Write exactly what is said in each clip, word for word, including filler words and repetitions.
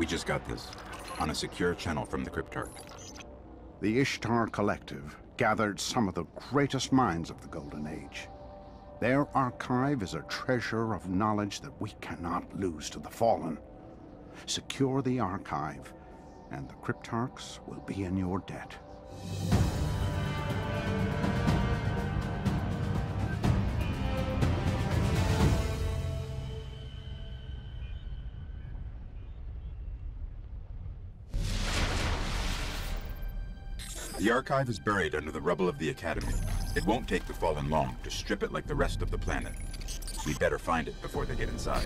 We just got this. On a secure channel from the Cryptarch. The Ishtar Collective gathered some of the greatest minds of the Golden Age. Their archive is a treasure of knowledge that we cannot lose to the Fallen. Secure the archive, and the Cryptarchs will be in your debt. The archive is buried under the rubble of the Academy. It won't take the Fallen long to strip it like the rest of the planet. We'd better find it before they get inside.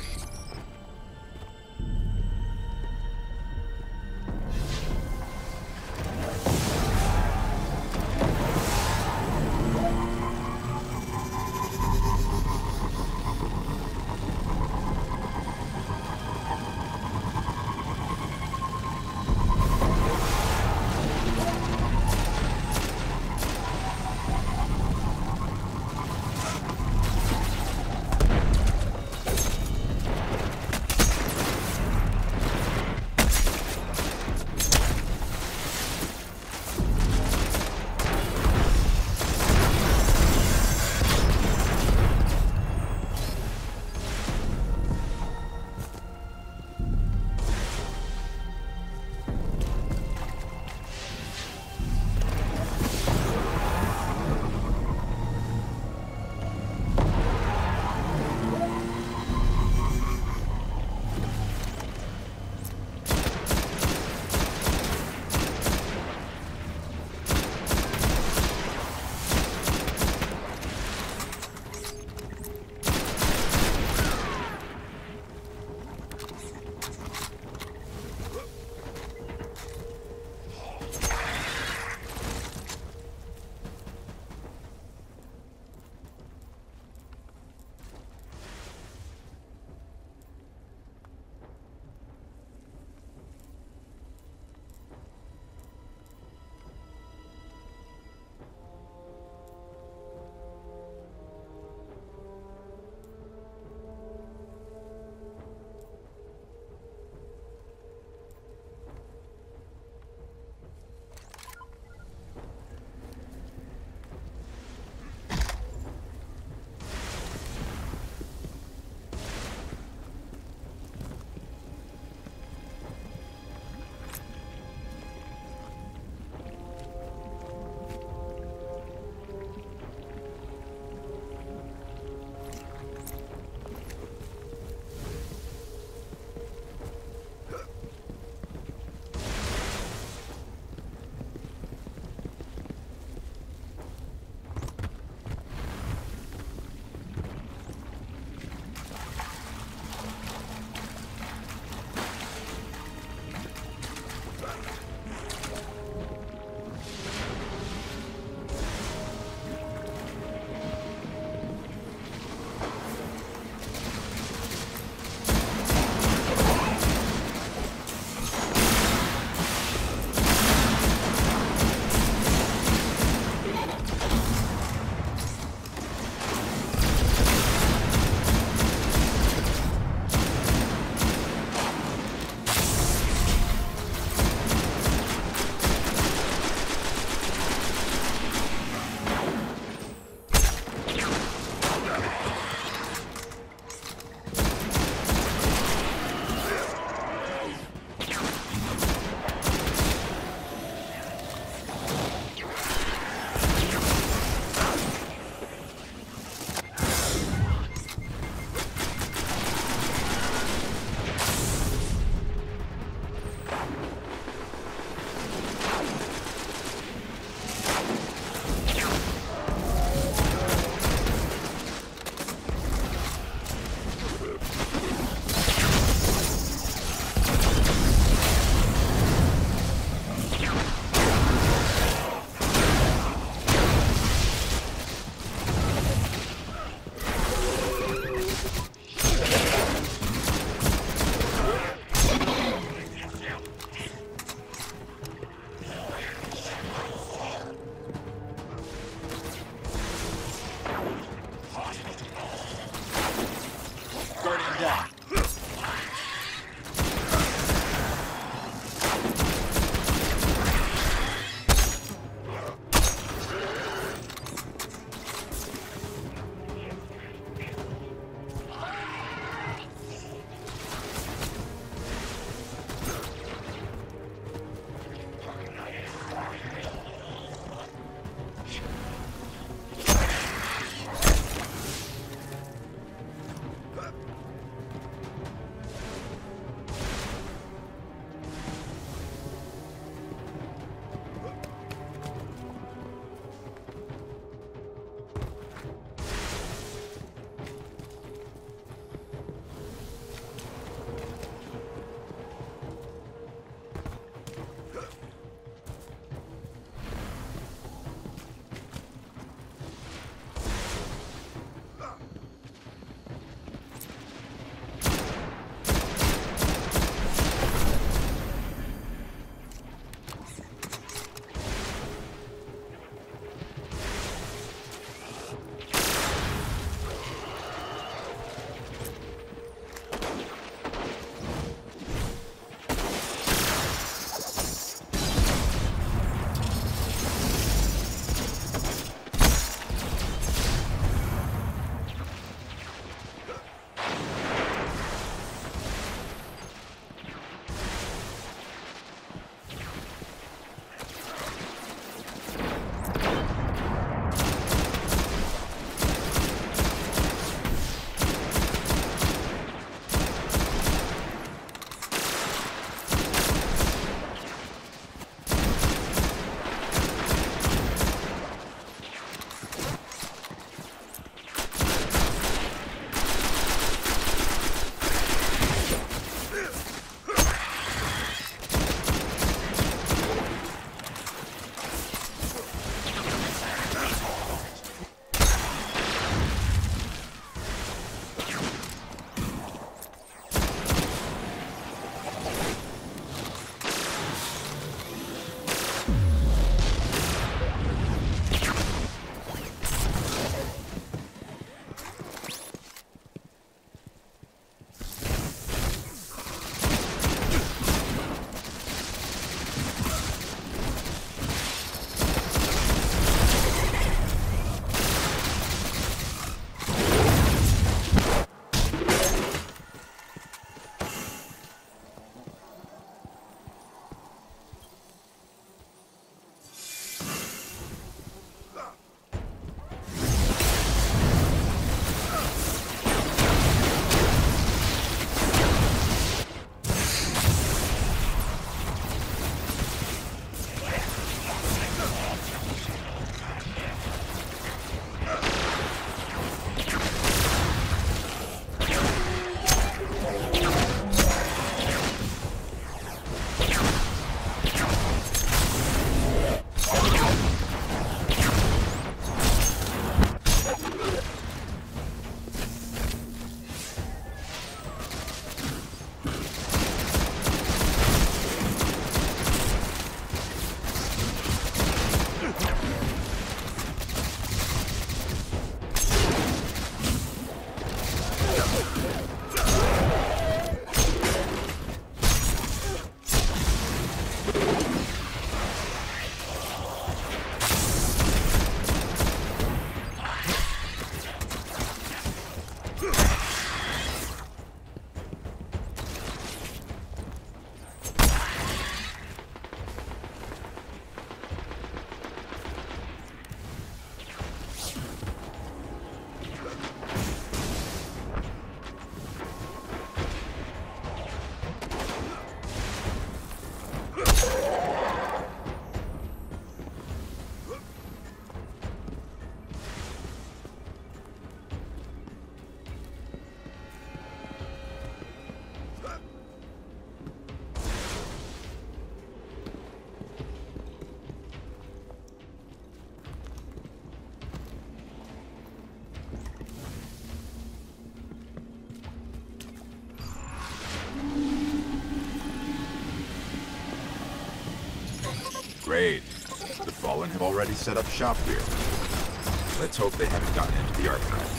Great. The Fallen have already set up shop here. Let's hope they haven't gotten into the archive.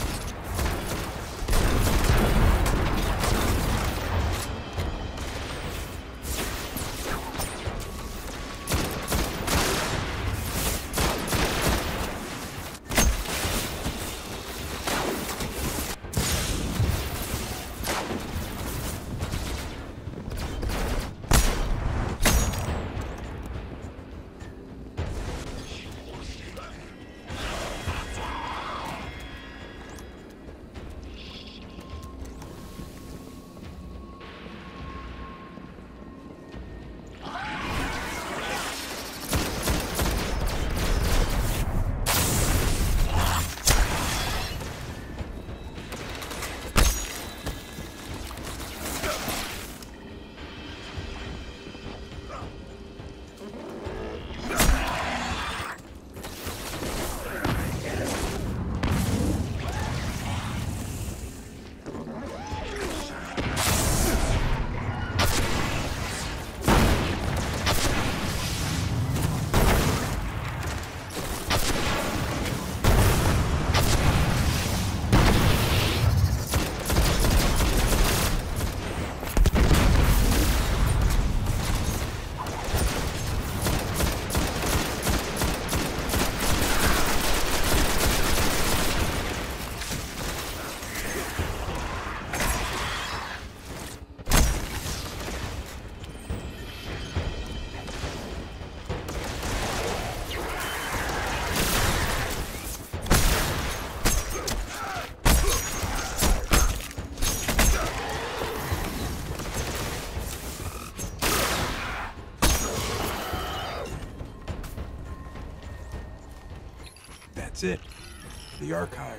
That's it. The archive.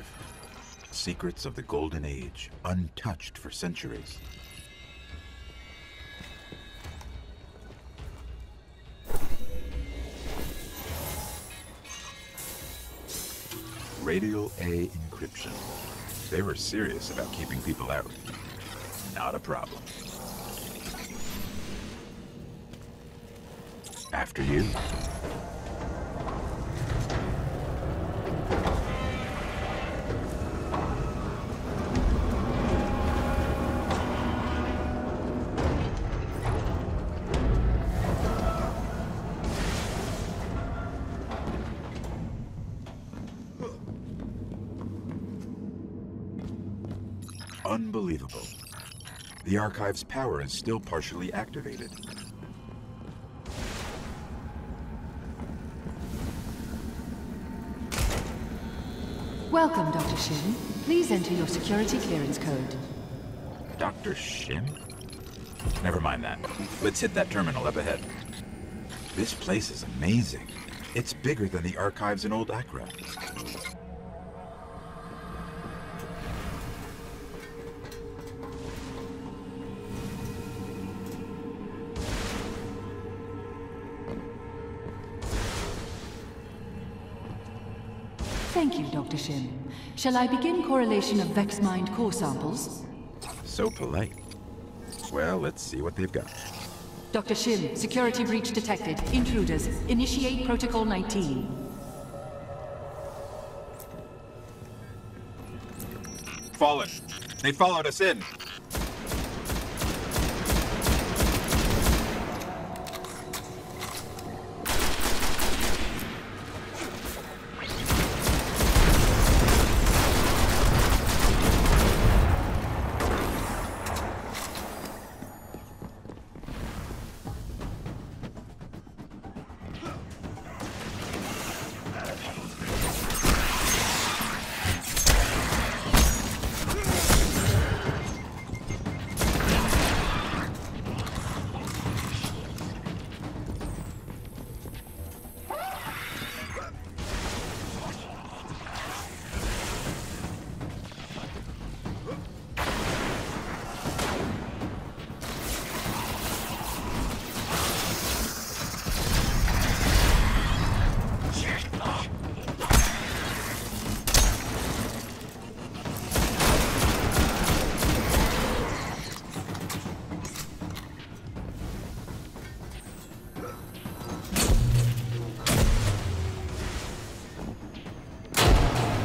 Secrets of the Golden Age, untouched for centuries. Radial A encryption. They were serious about keeping people out. Not a problem. After you. Unbelievable. The archive's power is still partially activated. Welcome, Doctor Shin. Please enter your security clearance code. Doctor Shin? Never mind that. Let's hit that terminal up ahead. This place is amazing. It's bigger than the archives in Old Accra. Thank you, Doctor Shin. Shall I begin correlation of Vexmind core samples? So polite. Well, let's see what they've got. Doctor Shin, security breach detected. Intruders. Initiate Protocol nineteen. Fallen. They followed us in.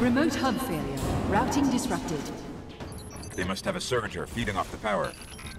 Remote hub failure. Routing disrupted. They must have a servitor feeding off the power.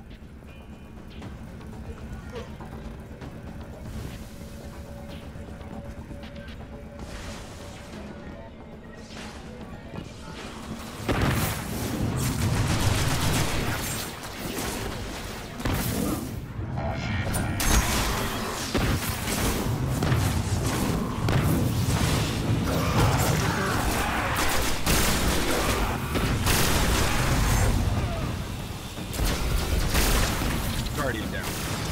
Guardian down.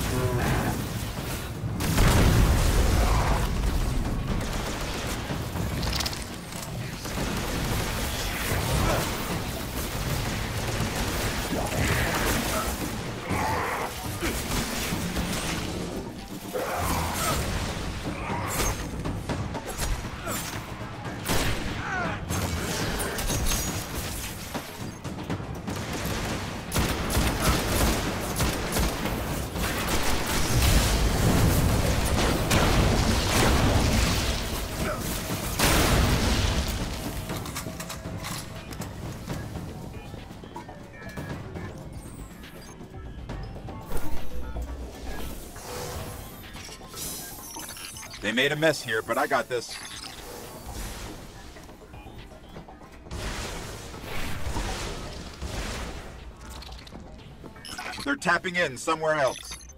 They made a mess here, but I got this. They're tapping in somewhere else.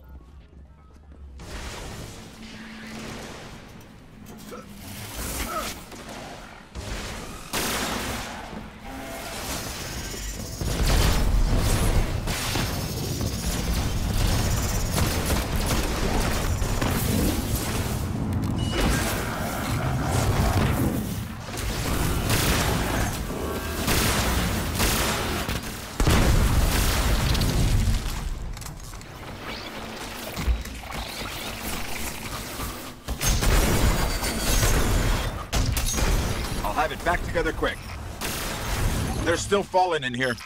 I'll have it back together quick. They're still falling in here.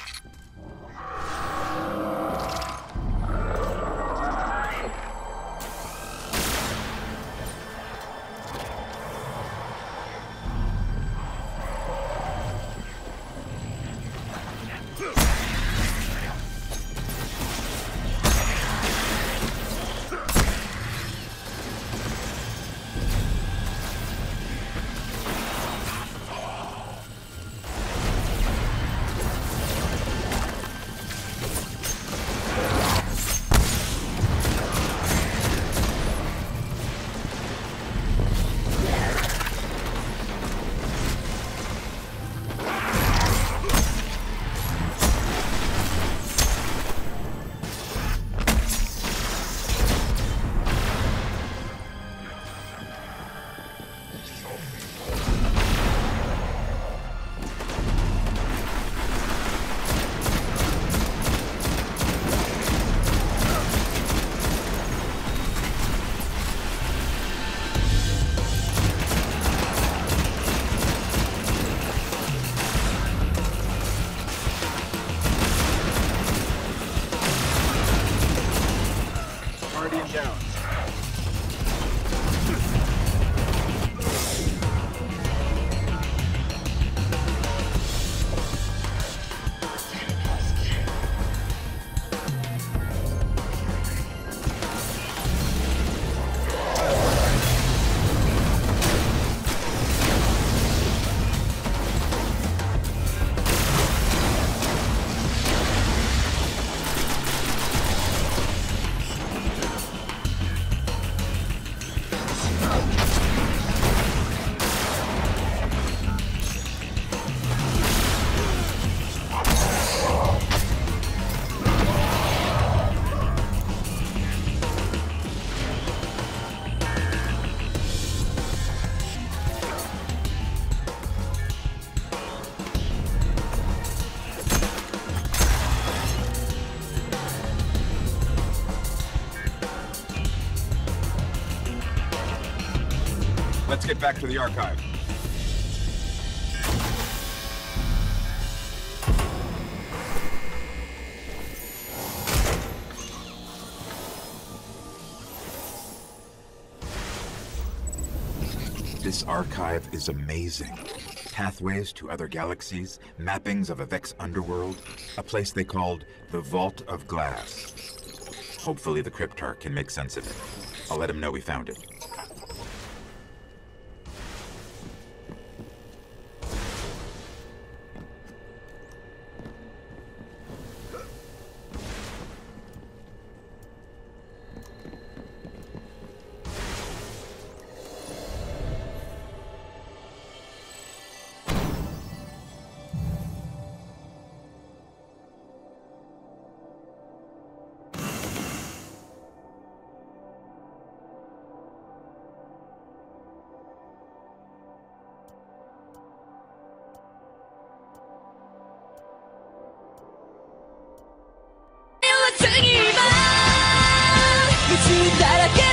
Guardian down. Let's get back to the archive. This archive is amazing. pathways to other galaxies, mappings of a Vex underworld, a place they called the Vault of Glass. Hopefully the Cryptarch can make sense of it. I'll let him know we found it. 「宇宙だらけ